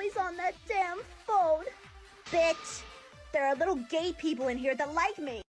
always on that damn phone. Bitch, there are little gay people in here that like me.